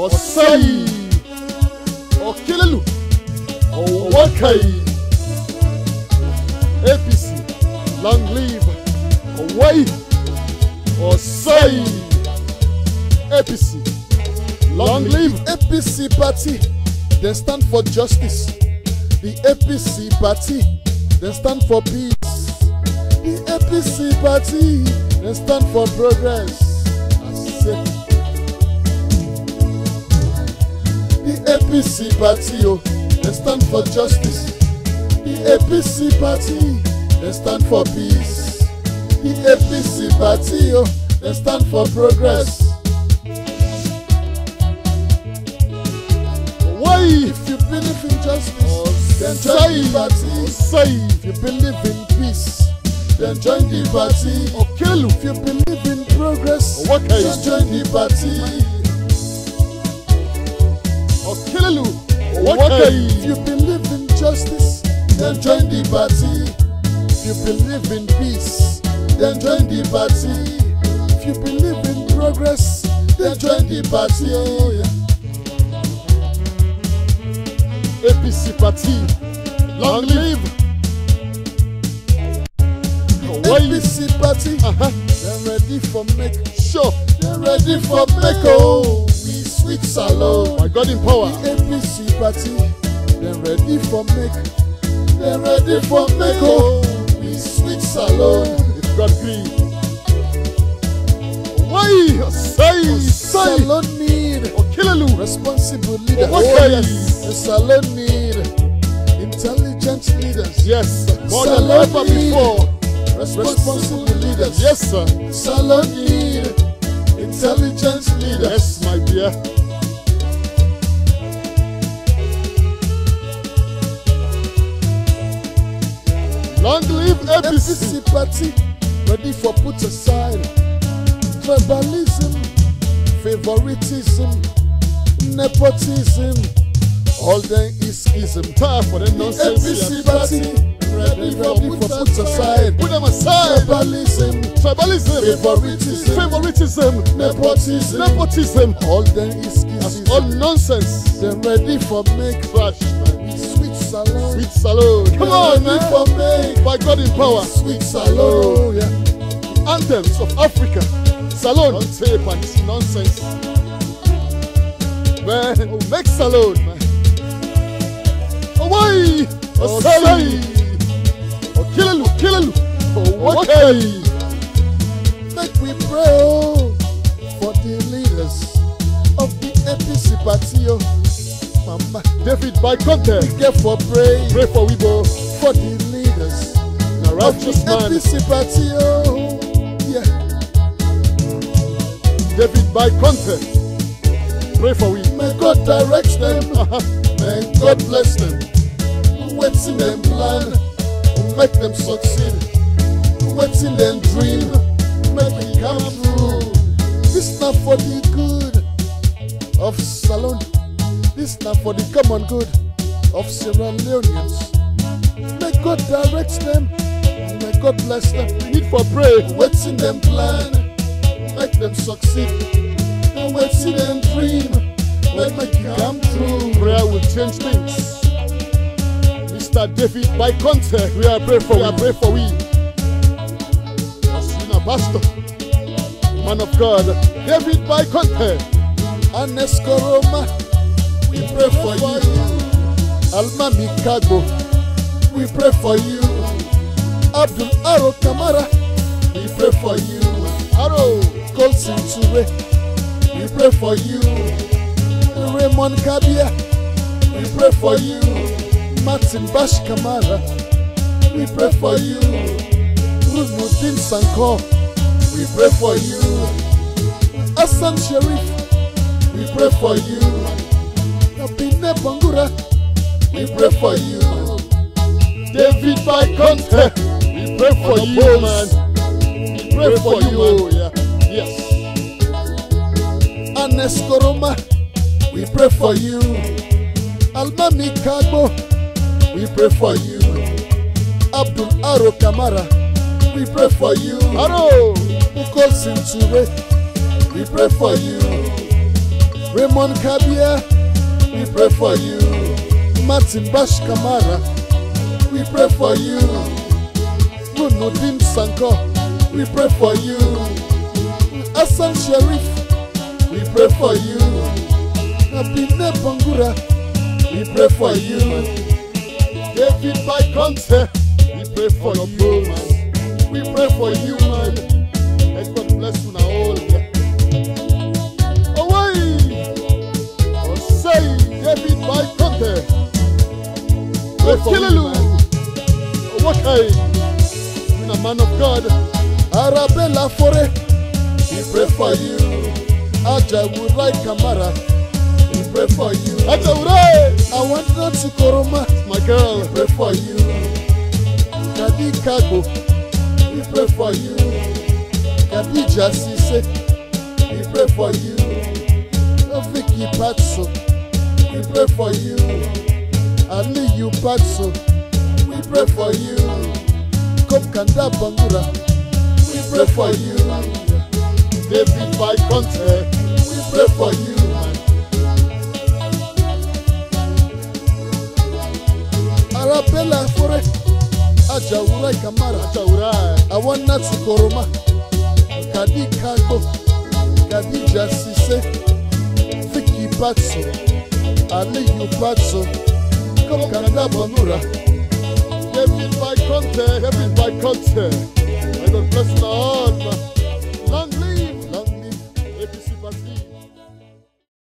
Osai, Okilelu, Owakai, APC, long live, Hawaii, Osai, APC, long live. APC party, they stand for justice. The APC party, they stand for peace. The APC party, they stand for progress. The APC party, oh, they stand for justice. The APC party, they stand for peace. The APC party, oh, they stand for progress. Why? If you believe in justice, then join the party. If you believe in peace, then join the party. Okilelu, If you believe in progress, Owakai, then join the party. Okilelu, If Owakai, you believe in justice, then join the party. If you believe in peace, then join the party. If you believe in progress, then join the party. Oh, yeah. APC party, long live. Hawaii, APC party, they're ready for make. sure, They're ready for make. Oh, we sweet salon. by God in power. APC party, they're ready for make. They're ready for make. Oh, we sweet salon. If God green. Hawaii, Osai, Salon need Okilelu, responsible leaders. Owakai. The salon need intelligent leaders. Yes, more than Salon ever need before. responsible leaders. Yes, sir. Salon need intelligent leaders. Yes, my dear. Long live APC. APC party ready for put aside tribalism, favoritism, nepotism. All them is ism. Time for the nonsense. APC party ready for put aside Put them aside. tribalism, Tribalism, favoritism, favoritism, nepotism. nepotism. All them is That's ism. all nonsense. They're ready for make Trash, man. sweet salon. Sweet salon. Come on, Ready man. for make By God in power. sweet salon. Yeah. Anthems of Africa. Salon on tape and it's nonsense. Man, oh, make salon, man. Hawaii, Osai, Okilelu, Okilelu, Owakai. Make we pray oh, for the leaders of the APC party. Oh, Mama, David by Conte. get for pray Pray for Weibo, for the leaders a of righteous the man. APC party. Oh, yeah. David by Conte. Pray for we. May God direct them. May God bless them. What's in them plan? Make them succeed. What's in them dream? Make it come true. This not for the good of Salon. This not for the common good of Sierra Leoneans. May God direct them. May God bless them. Need for pray. What's in them plan? Make them succeed. And what's in them dream? Make it come true. Prayer will change things. Mr. David by Conte. We are pray for we. Pray for we. Asina Pastor, man of God. David by Conte. Aneskoroma, we pray for you. Alma Mikago, we pray for you. Abdul Aro Kamara, we pray for you. Arrow. Colson Ture, we pray for you. Raymond Kabia, we pray for you. Martin Bash Kamara, we pray for you. Rudmuddin Sanko, we pray for you. Hassan Sharif, we pray for you. Abine Bangura, we pray for you. David by Conte. We pray for you, man. We pray for you, man. Yeah. Yes. Aneskoroma, we pray for you. Alma Mikago, we pray for you. Abdul Aro Kamara, we pray for you. Arrow. Colson Ture, we pray for you. Raymond Kabia, we pray for you. Martin Bash Kamara, we pray for you. Nunudin Sanko, we pray for you. Hassan Sharif, we pray for you. Abine Bangura, we pray for you. David Baikonte, we pray for you, man. We pray for you, man. And God bless you now all. Away! Oh, say, David Baikonte. Pray for you, man. Okay. You're a man of God. Arabella Fore, we pray for you. Ajawurai Kamara, we pray for you. Ajawurai! I want not to Koroma, my girl, we pray for you. Kadi Kago, we pray for you. Kadija Sise, we pray for you. Vicky Patso, we pray for you. Ali you Patso, we pray for you. Kanda Bangura, we pray for you. David Baikonte, we pray for you, man. Arabella Fore, Ajawurai Kamara, Ajawurai. I want not to Koroma. Kadi Kago, Kadija Sise, Vicky Patso, Ali you Patso, Kanda Bangura. David Baikonte, David Baikonte. I God bless the Lord.